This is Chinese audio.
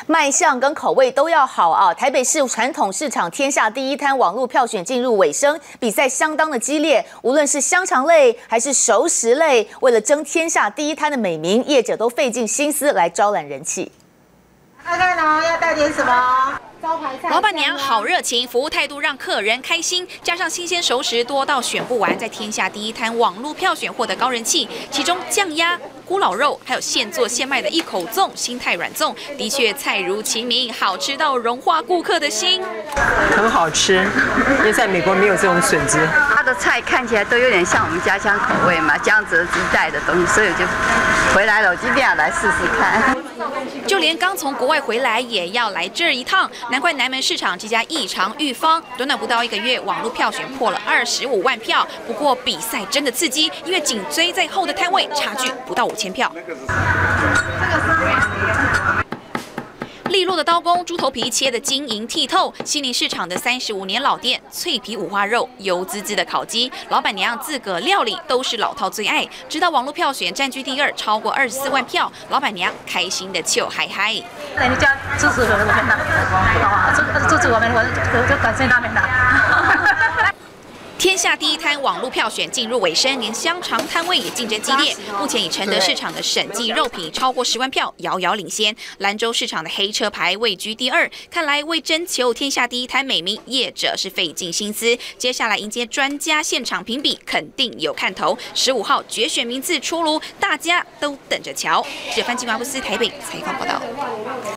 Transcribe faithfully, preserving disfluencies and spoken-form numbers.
卖相跟口味都要好啊！台北市传统市场天下第一摊网络票选进入尾声，比赛相当的激烈，无论是香肠类还是熟食类，为了争天下第一摊的美名，业者都费尽心思来招揽人气。 看看哦，要带点什么？ 老板娘好热情，服务态度让客人开心，加上新鲜熟食多到选不完，在天下第一摊网络票选获得高人气。其中酱鸭、咕老肉，还有现做现卖的一口粽、心太软粽，的确菜如其名，好吃到融化顾客的心。 很好吃，因为在美国没有这种笋子。 它的菜看起来都有点像我们家乡口味嘛，江浙地带的东西，所以我就回来了，我今天要来试试看。 就连刚从国外回来也要来这儿一趟。 难怪南门市场这家异常裕方，短短不到一个月，网络票选破了二十五万票。不过比赛真的刺激，因为紧追在后的摊位差距不到五千票。利落的刀工，猪头皮切得晶莹剔透。西宁市场的三十五年老店，脆皮五花肉，油滋滋的烤鸡，老板娘自个料理都是老饕最爱。直到网络票选占据第二，超过二十四万票，老板娘开心的笑嗨嗨。 人家支持我们的，啊，支持我们，我就感谢他们了。 天下第一摊网络票选进入尾声，连香肠摊位也竞争激烈。目前以承德市场的审计肉品超过十万票，遥遥领先。兰州市场的黑车牌位居第二。看来为征求天下第一摊美名，业者是费尽心思。接下来迎接专家现场评比，肯定有看头。十五号决选名次出炉，大家都等着瞧。这番金华布斯台北采访报道。